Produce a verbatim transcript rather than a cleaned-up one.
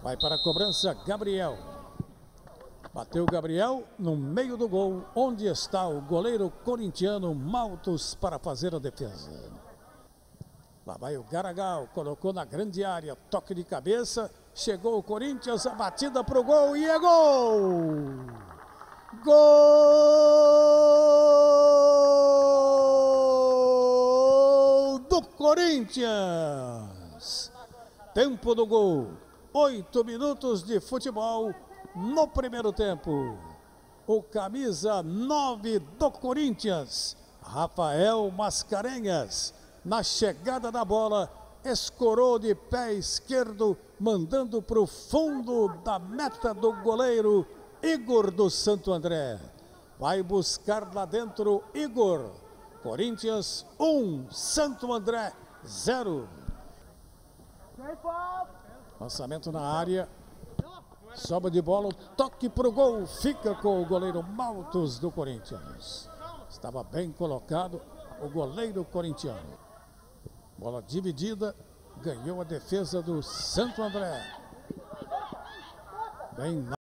Vai para a cobrança Gabriel. Bateu Gabriel no meio do gol, onde está o goleiro corintiano Maltos para fazer a defesa. Lá vai o Garagal, colocou na grande área, toque de cabeça, chegou o Corinthians, a batida para o gol e é gol! Gol do Corinthians! Tempo do gol, oito minutos de futebol no primeiro tempo. O camisa nove do Corinthians, Rafael Mascarenhas, na chegada da bola, escorou de pé esquerdo, mandando para o fundo da meta do goleiro Igor do Santo André. Vai buscar lá dentro Igor. Corinthians um, Santo André zero. Lançamento na área. Sobra de bola, o toque para o gol. Fica com o goleiro Maltos do Corinthians. Estava bem colocado o goleiro corintiano. Bola dividida, ganhou a defesa do Santo André. Bem